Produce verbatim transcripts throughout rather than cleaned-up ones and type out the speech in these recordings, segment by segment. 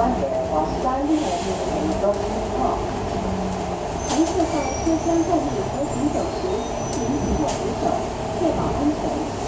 的往山里面的一个符号。乘客在车厢动力和行走时，请紧握扶手，确保安全。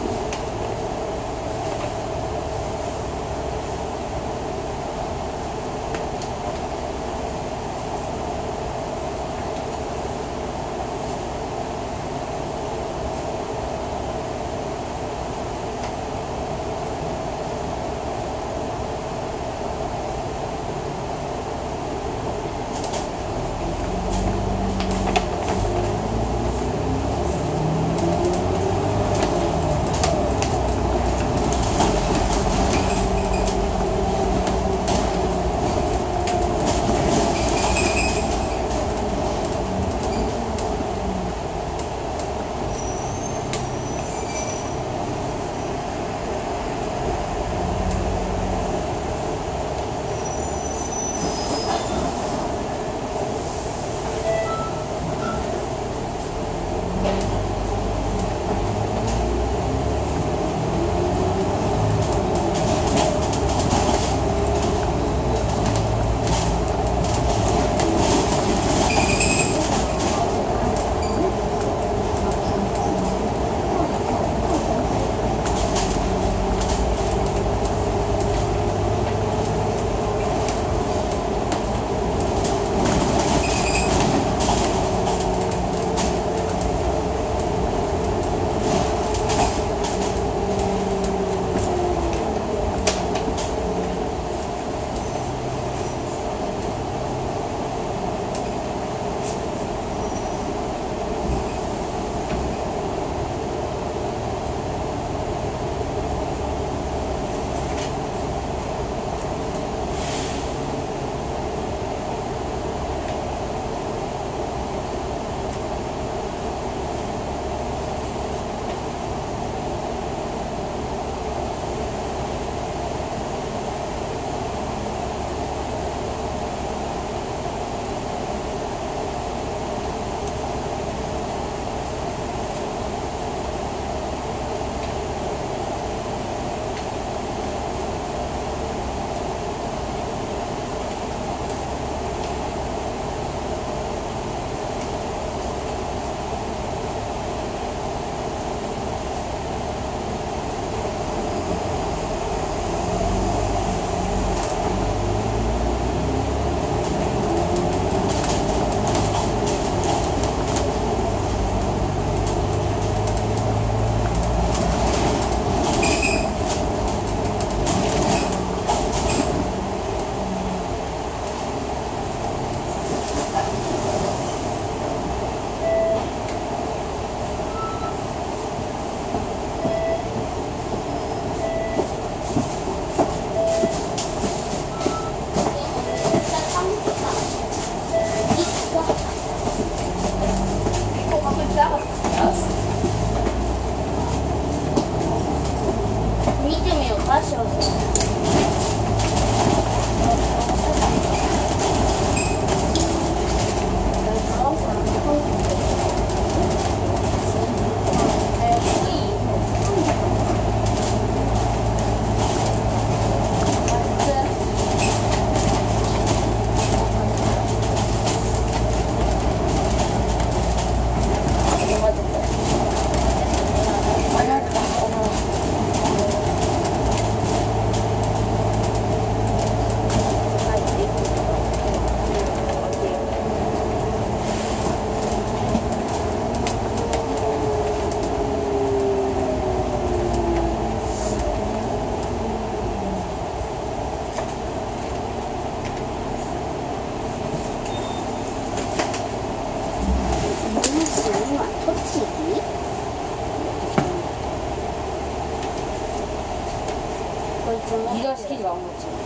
ギガ好きが思っちゃう。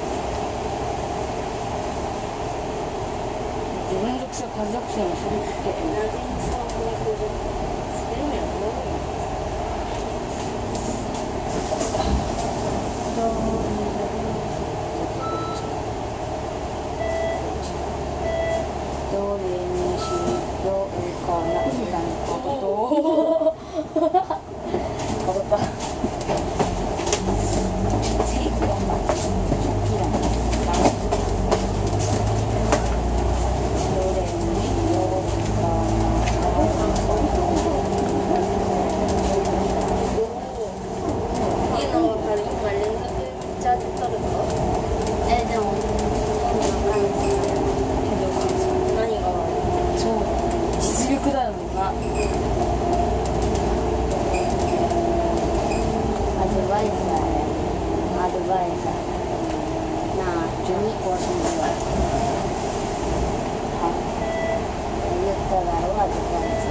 自分属性家属性もするってどれにしようかなみたいなことを踊った次頑張ってちに壊しには言ったらは時間です。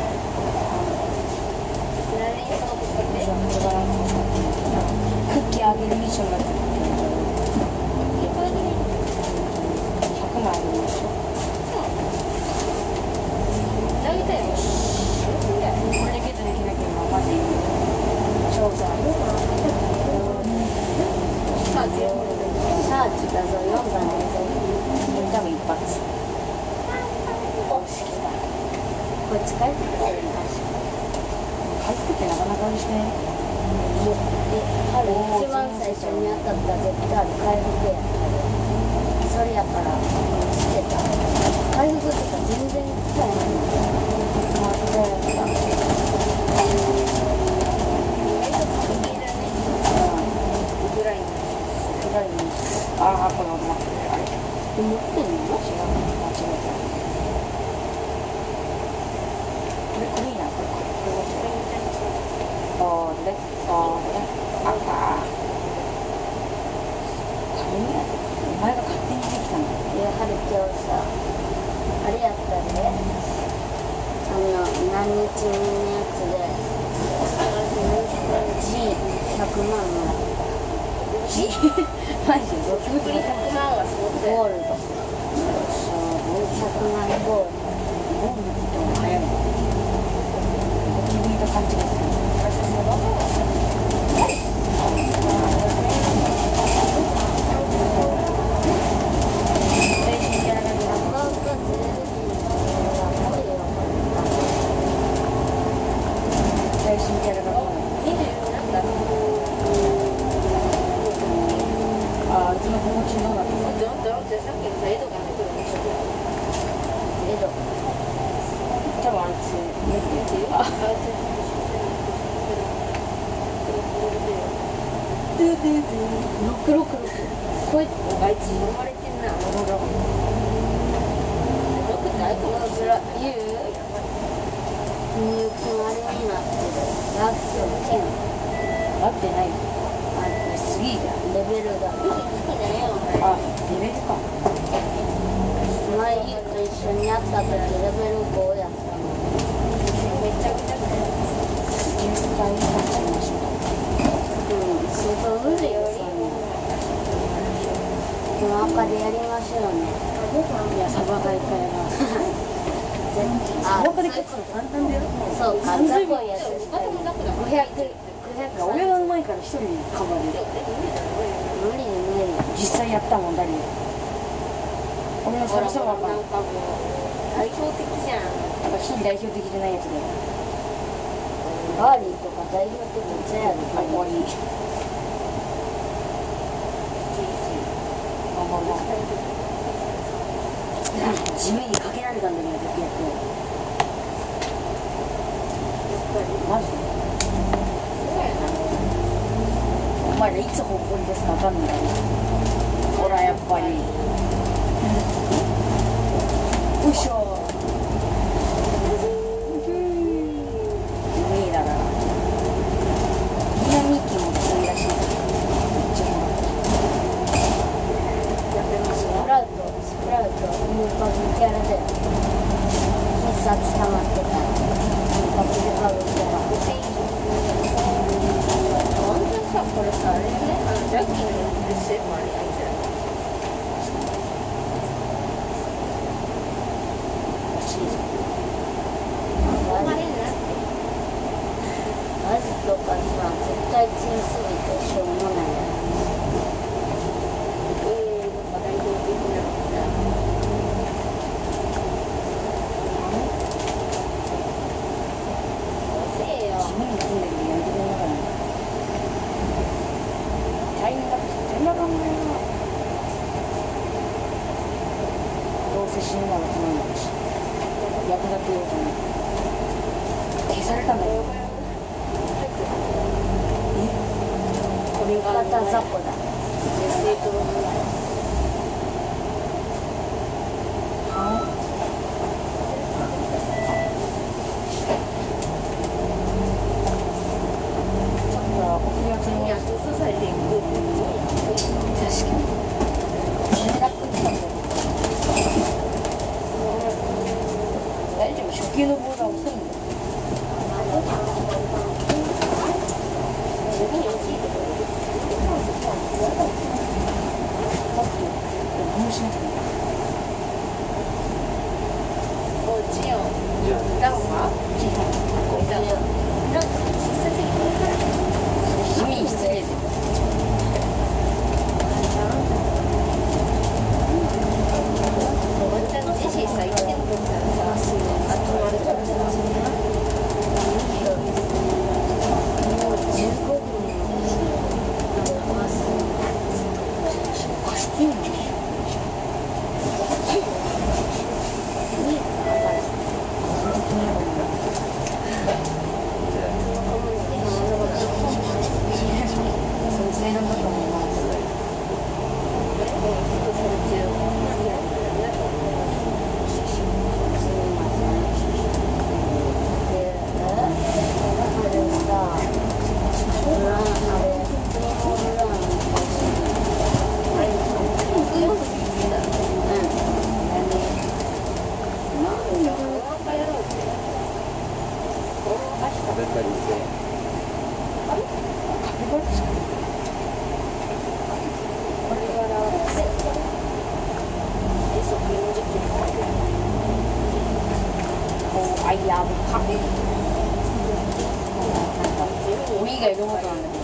クッキーあげるミッションがついてるひゃくまいあげるでしょ。これだけでできなければマジ調査サーチだぞ、よんばんだぞ。 多分一発おしきた。こっち帰ってくれるかしら。 回復ってなかなかしてね。 え、春一番最初に当たった絶対ある回復やった。それやからしてた。回復とか全然使えない。待ってやった。 ああ、これ待って、あれ。 持ってんの？ 違う、間違えた。これ、これいいな、これ。これ、これ、赤。壁にやって、お前が勝手にできたんだ。 いや、春今日さ、あれやったんで、あの、何日のやつで、ジーひゃくまんもらった。 マジでゴールド。 ゴールド。ひゃくまんゴールド。 ゴールドって言っても早いの。君と勘違いする。最新キャラが来ない。ああ、うちの子持ちのだった。多分あいつ無理やってる。あ、 ろくろくろく。こいつあいつ呼ばれてんな。ろくってあいつのずら言う？入金あれになってる。ラッキョン。 合ってないよ。あ、すげえじゃん。 レベルが。 あ、レベルか。 前と一緒にやった時レベルごやったの。めちゃくちゃ限界になっちゃいました。 うん、相当無理よ。この赤でやりましょうね。 いや、サバがいっぱいやな。 あ、 サバで勝つの簡単だよ。 そうか、雑魚いやつ。ごひゃく、ごひゃく。 俺がうまいから一人カバーで。 無理無理。 実際やったもん、ダリオ。俺のサバサバか。 代表的じゃん。 なんか非代表的じゃないやつだよ。 バーリーとか代表的じゃやるかわいい。地面にかけられたんだけど、やって。マジでお前らいつ方向にですかわかんない。ほら、やっぱり。よいしょ。地面だな。南機も強いらしい。 スプラウト、スプラウト、入国キャラで必殺溜まってた。入国で買う人が。本当にさ、これさ、あれね、あの、ジャッキーのブッセもあれやつや。マジとかさ、絶対強すぎてしょうもないやつ。 死んだらつまんないし、役立てようと思って消されたんだよ。え、 これがまた雑魚だ。 はちょっと送り合わせに確かに。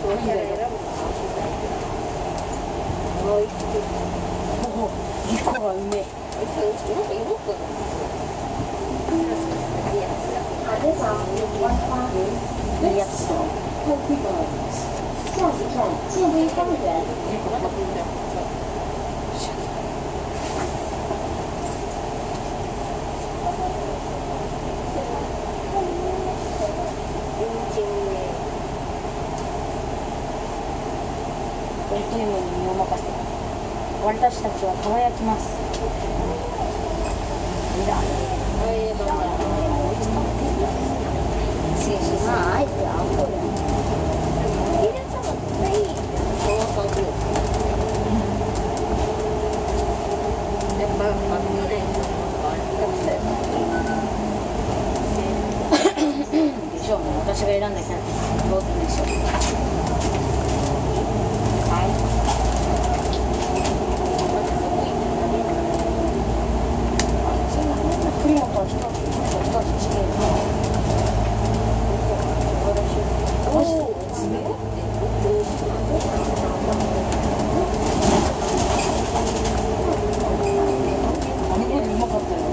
ごいんだよ。おお、リコがうめえ。いいやつだ。 下一站建威方园。 このチームに身を任せて私たちは輝きます。いだ。 啊，爱聊过的。你这这么飞，多好看！やっぱでしょうね。私が選んだキャラどうでしょう。はい。栗本は一つ一つ違う。おお、すごい。あの子でうまかったよ。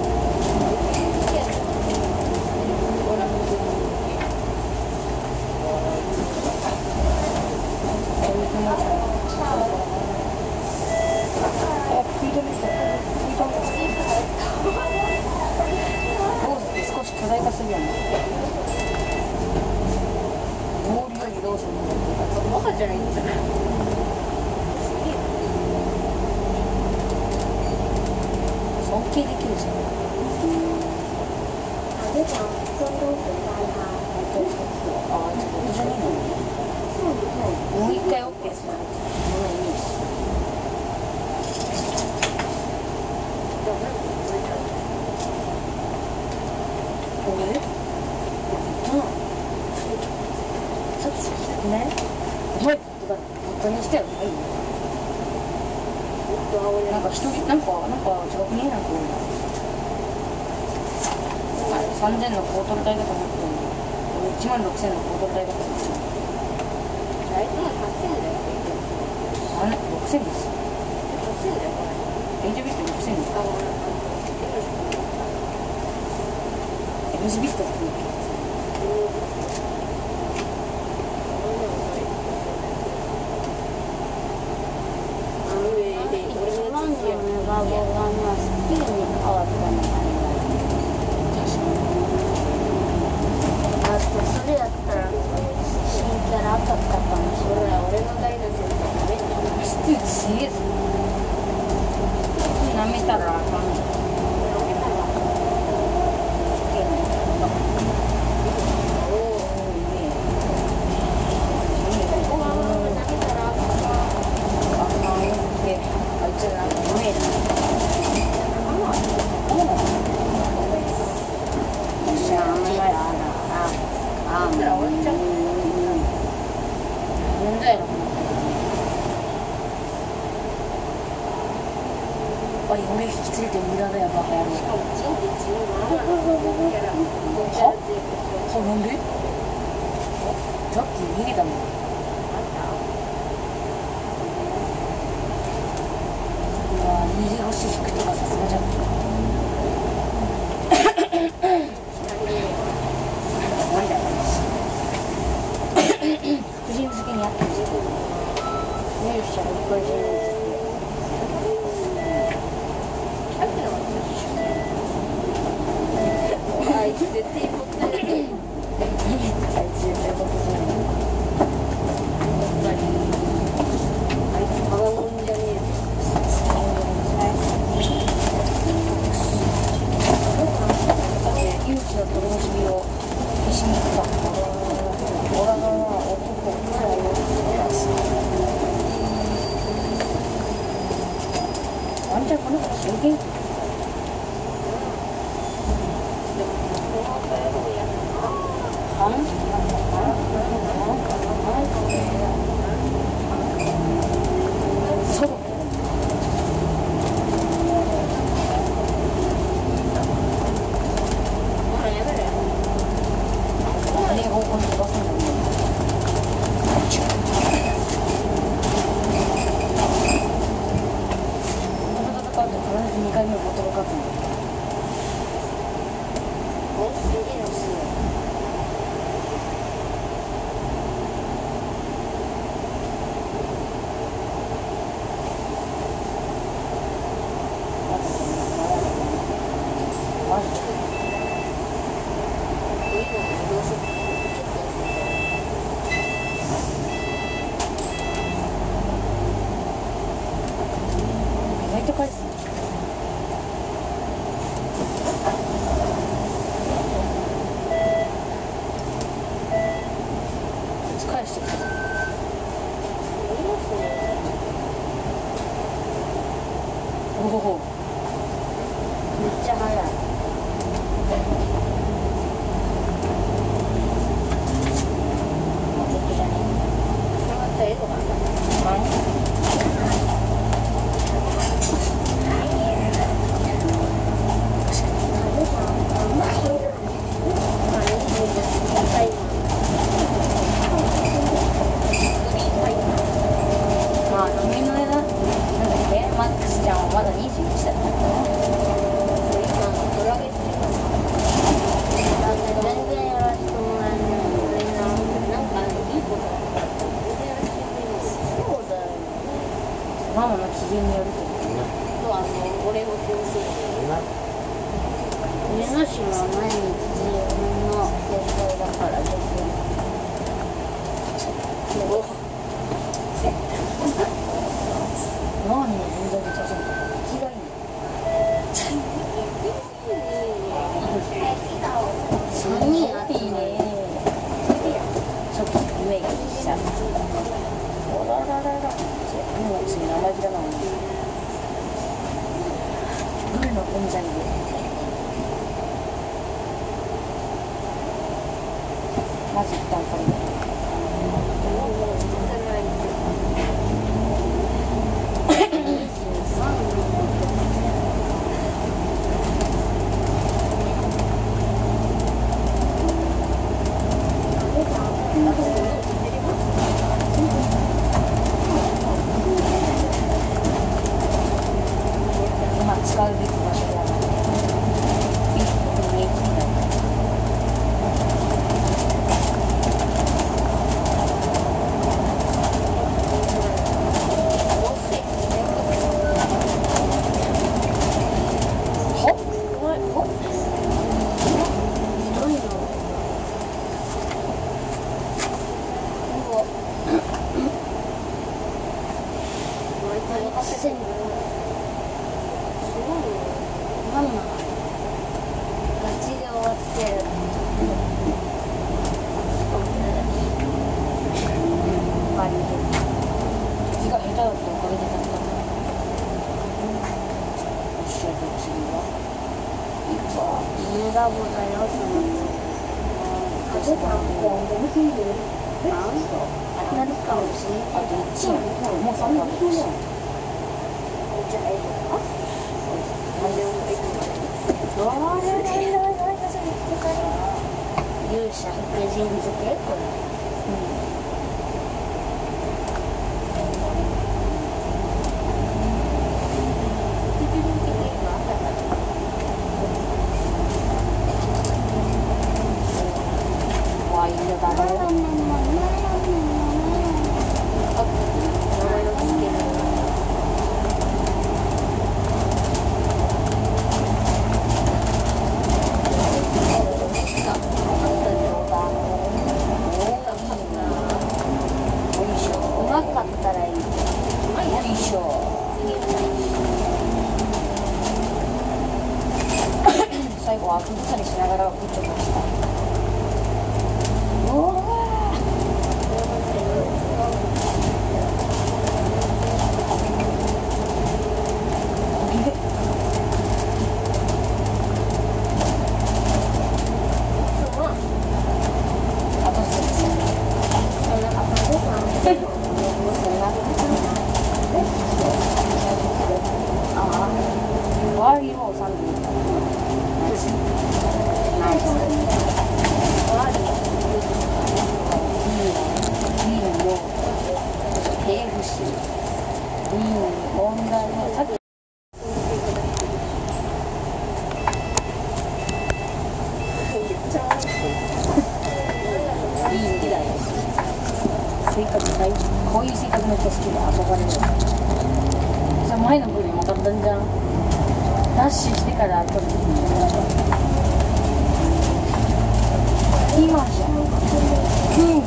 少し巨大化するよね。ボールよりどうするの？ バカじゃないんだよ。 尊敬できるじゃん。 队长，中东回答他，真不错。 ああ、ちょっとじゃねえの。もう一回 OK する。ものいいし。これ？うん。ちょっとね。お前、本当にしてよ。はい。なんか一人、なんか、なんか違くねえなんか多いな。さんぜんのコートル代だと思ってるの。俺いちまんろくせんのコートル代だと思ってるの。 あいつもはっせんだよ。 あれ、ろくせんです。 はっせんだよ、これ。 エイジビットろくせんです。 あ、 エムジビットって言うけど。バーボがまあスキルに変わったのかな。あとそれやったら新キャラ当たったかもしれない。俺の大の先輩ダメだ。ステージすげえぞ。なめたらあかん。俺引き連れて無駄だよバカ野郎。しかもチンってチンははなんで？さっき逃げたもん。うわ逃げ腰引くとかさすがじゃん。無理だから福神漬けにあったんですよ。ミルシャが福神漬け。あいつ絶対持ってない。あいつ絶対持ってない。あいつただもんじゃねえよ。命の取り結びをしに行った。オラが男を使いをワンちゃんこの子真剣。そう何が合コンに飛ばすんだろう。 にかいめボトルカップのお次の数マジでいいのもどうせ結構意外と返す返してくるおおめっちゃ早い。もうちょっとじゃねえ。また英語なんだ。 まあ飲みの値段なんだっけマックスちゃんはまだにじゅういちだった今ドラゲっていうのだって全然やらせてもらえない。これな、なんかいいことだったら全然やらせてくれない。そうだよね。 ママの機嫌によるけどとあの俺の点数目の島は毎日自分の手伝いだからできるけどママにも全然出さない気がいいねさんにん集いいまるねちょっとイメージしたおららららもう次生意気だなグルのオンザリでまず一旦これ今使うべき場所ではないビールここに行きたいママガチで終わってる。 バリで字が下手だったおかげでだったよっしゃじゃあ次はいっぱメガボだよ、その次。あなるかもしれない。 あといちもうさんぱんでいちじゃあ、えっと、何でもいい。勇者福神漬けこれ。 ワインドだね名前をつける。うまかったらいい。 よいしょ最後はふっさりしながらぶっちょこしたおーあとすぐワーリーローさんでいいかなナイスめっちゃ好きで憧れる。さ前の部分分かったんじゃん。ダッシュしてから撮る時に今じゃん。うん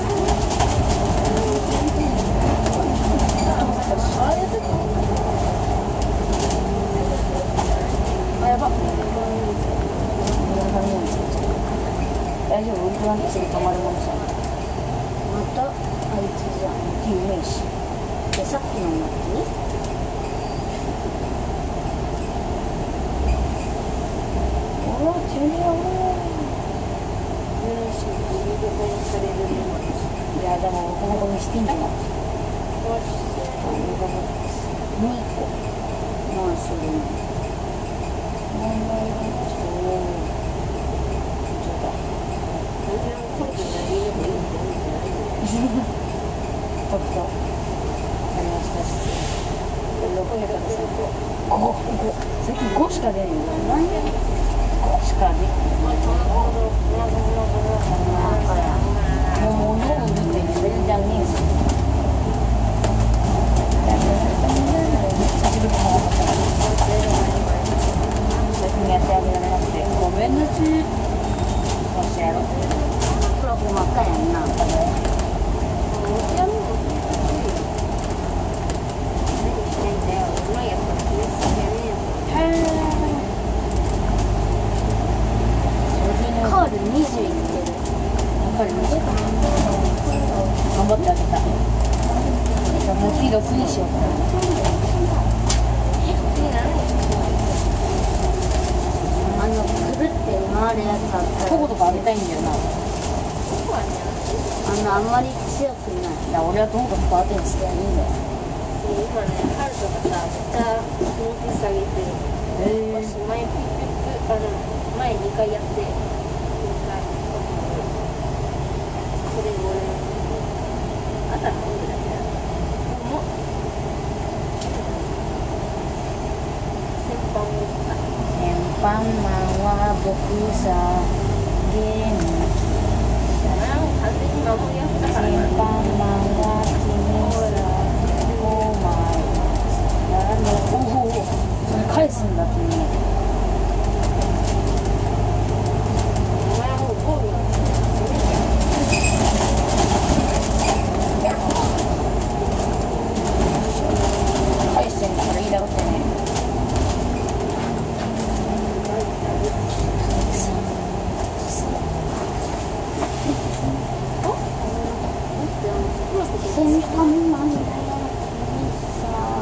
あ、やばっ。大丈夫？ウルトランってすぐ止まるものさ。 またあいつじゃん。 っていうイメージ。 でさっきのマッチおお、ジュニアおいや、でもボコボコにしてんじゃん。にこまあそれもとくとありましたし、ろくやからさ、ご、ご、最近ごしか出ないよ。何でごしか出ない。もう物を売るってレベルじゃねえぞ。最近やってあげられなくてごめんなさい。もしやろう。 黒く真っ赤やんな。カールにじゅういってる。 わかりました。頑張ってあげた。じゃあもう次ろくにしようかな。 あのくるって回るやつあったらこことかあげたいんだよな。 あのあんまり強くない。 いや俺はともかくバーテンしていいんだよ。 今ね、ハルとかさ、めっちゃ気持ち下げてる。 へえ。 私前ピッピッピあの前にかいやって、にかい。これ俺、あたらほんぐらいだよ。うまっ。先輩も先輩マンは僕さ、元気。 だな、完全に守り合ったから先輩な。 マンは君さ、お前。おお、それ返すんだ君。 お前はもうゴールなんですよ。 返してんだからいいだろってね。 先輩マンだよ君さ。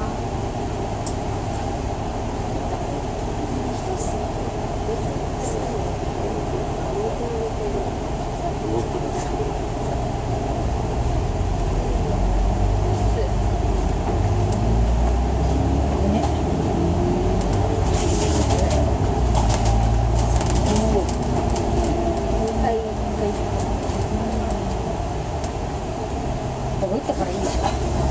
ここ行ったからいいでしょ。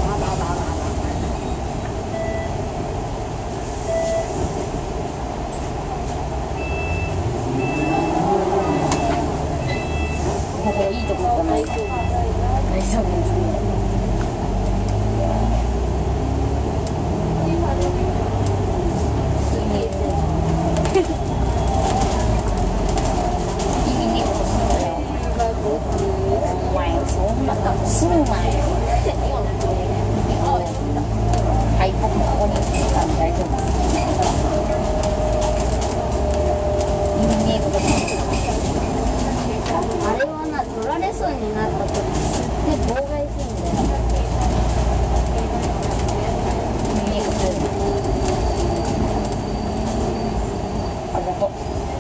ここいいとこ行ったな。大丈夫ですね。意味ねえことすんだよ。お前そんなことすんなよ。はい、僕もここに来たんで大丈夫です。意味ねえことすんなよ。 あれはな、取られそうになった時すって妨害するんだよ。 意味ねえことする。ありがとう。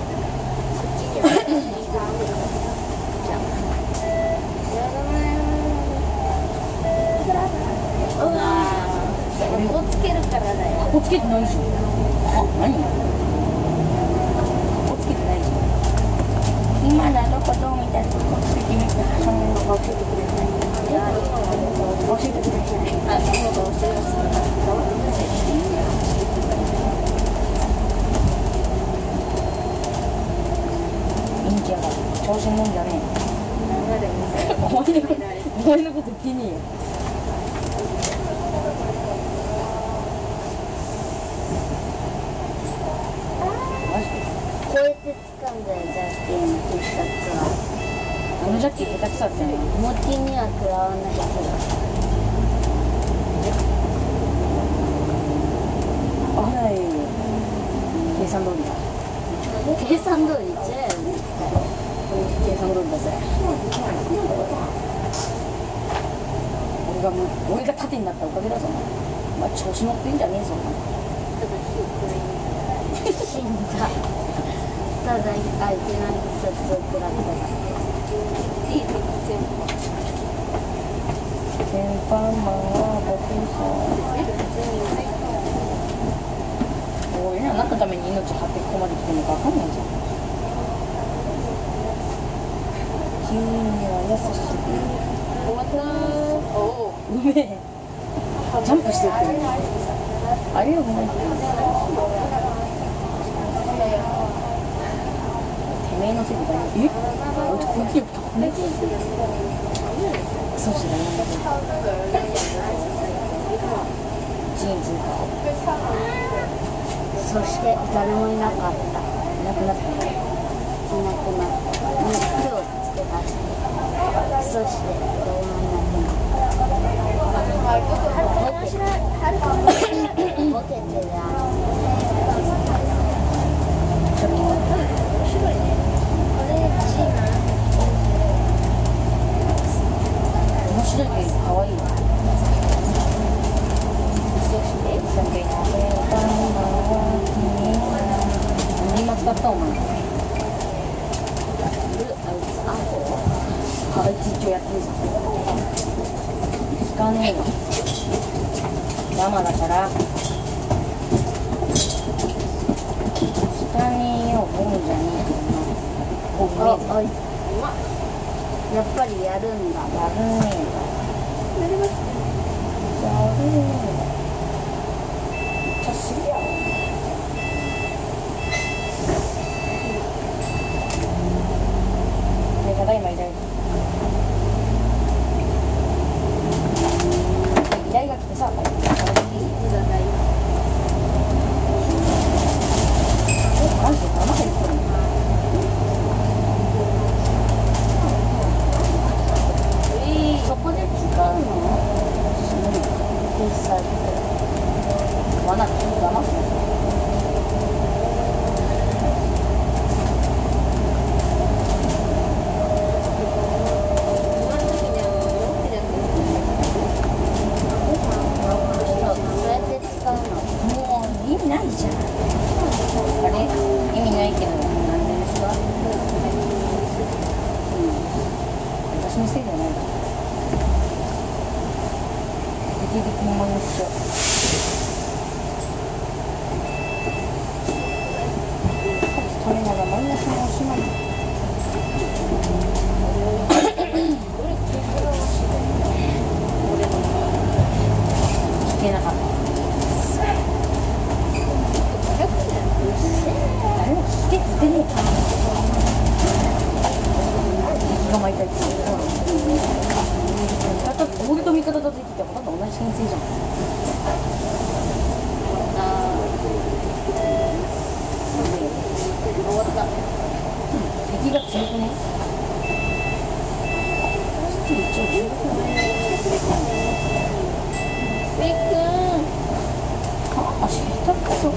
ここつけるからだよ。 ここつけてないじゃん。あ、何？ここつけてないじゃん。今なのことみたいなとこつけてみたら、そのまま教えてくれない。教えてくれない。 あ、そうだ、教えます。 いいんじゃが、調子乗んじゃねえ。お前のこと、お前のこと言ってねえよ。 ジャッキー下手くそだったよね。 モッキーには食らわないけどあはい計算通りだ。 計算通りじゃよね計算通りだぜ。俺がもう俺が盾になったおかげだぞ。まあ調子乗ってんじゃねえぞ。 死んだただ相手なんか殺を食らっただけ先輩マンは僕さ俺ら何のために命張ってここまで来てるのか分かんないじゃん。君には優しい。 終わったー。おお。 うめえ。ジャンプしてってる。あれよもう。てめえのせいでだよ。え？俺と空気力高くね？クソしだよ。ジーンズか。 そして誰もいなかった。 いなくなった。 いなくなった。もう手をつけたし。そして誰もいなくなった。ボケてるあの。 面白いけど可愛い。そして何使ったお前。あいつ一応やってるじゃん。聞かねえよ。山だから聞かねえよ。ゴムじゃねえよな。 あ、あいやっぱりやるんだ。 やるねえよ。やりますね。やるねえよ。めっちゃすげえやろ。ただいま依頼依頼が来てさ、え、マジで生入ってるの？ そこで使うの？実際罠って騙すの？ないじゃん。あれ意味ないけどなんでですか？うん、私のせいじゃない。敵的にも一緒。取れながらマイナスのおしまい。聞けなかった。誰も聞けっつってねえか。敵が巻いたりする。俺と味方と敵ってほとんど同じ編成じゃん。 終わった。 敵が強くね。一応じゅうろくね。 ウィッくん。 あ、足下手くそ。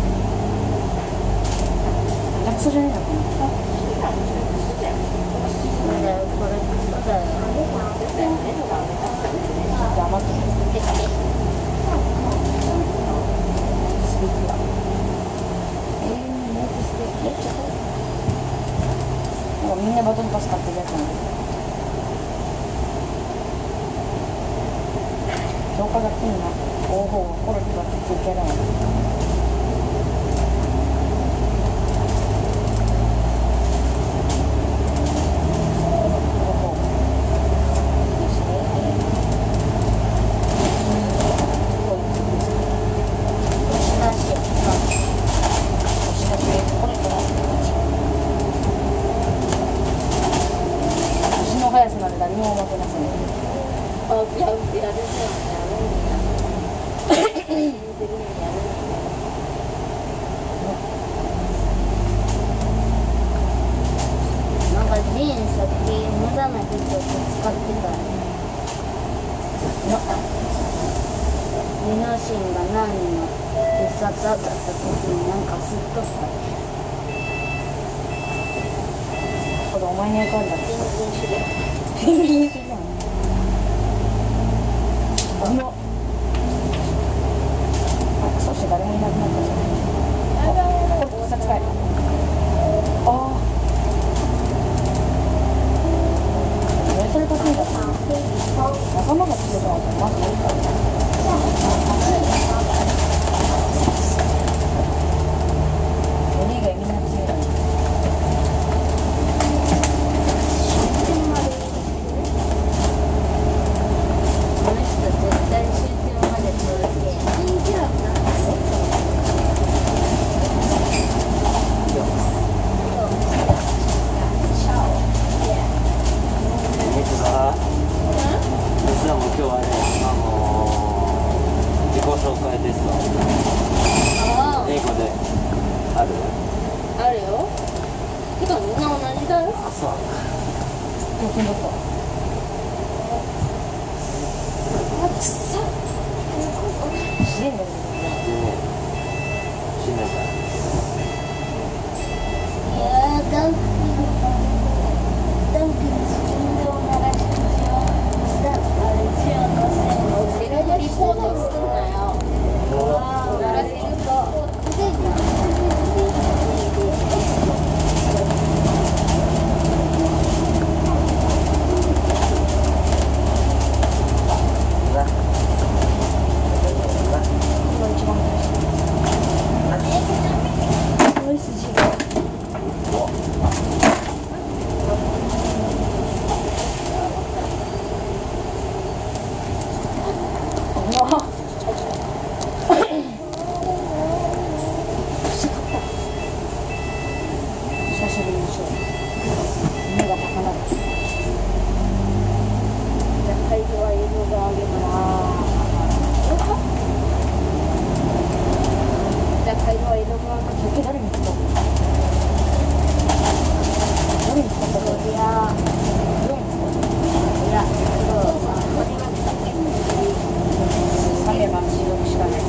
下手くそじゃねえのかな。 そうだよ、これクソだよ。 黙ってる。スピークは。えー、メイクステーキやっちゃった。なんかみんなバトンパス買ってるやつなんだけど。評価がいいな。おお、コロッとがついてるな。速さなんで何も負けません。 あ、やるやるね。やるね。 な人を使ってたリノシンが何の別冊当たった時になんかすっとったこれお前にやかんだ全然知らんペンギンじゃんうまっあクソして誰もいなくなったじゃんこれ特撮かいああそれ得意だった仲間が強くなったらまずいいからお兄がみんな強いのこの人絶対終点まで届け人気あった実はもう今日はね、あのー、自己紹介テストあ英語であるあるよてかみんな同じだよあ、そう教訓だったあくさ自然だよねでね、死んだからいやーダンクダンクに自分でおならし口をしたあれしようとしてもセルフリポートすんなよおならせると久しぶりにしよう目が高鳴るじゃあ会場は映像があげますじゃあ会場は映像があげます時計誰に使った誰に使ったかいや誰に使ったいやそうそうこれはだけさんれいばんしろくしかない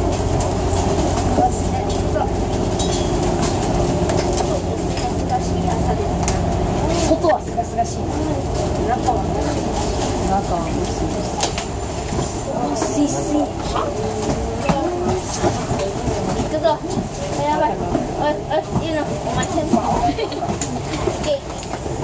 外はすがすがしいな中は中は薄いです薄い薄い行くぞやばいおいおいいいのお前先生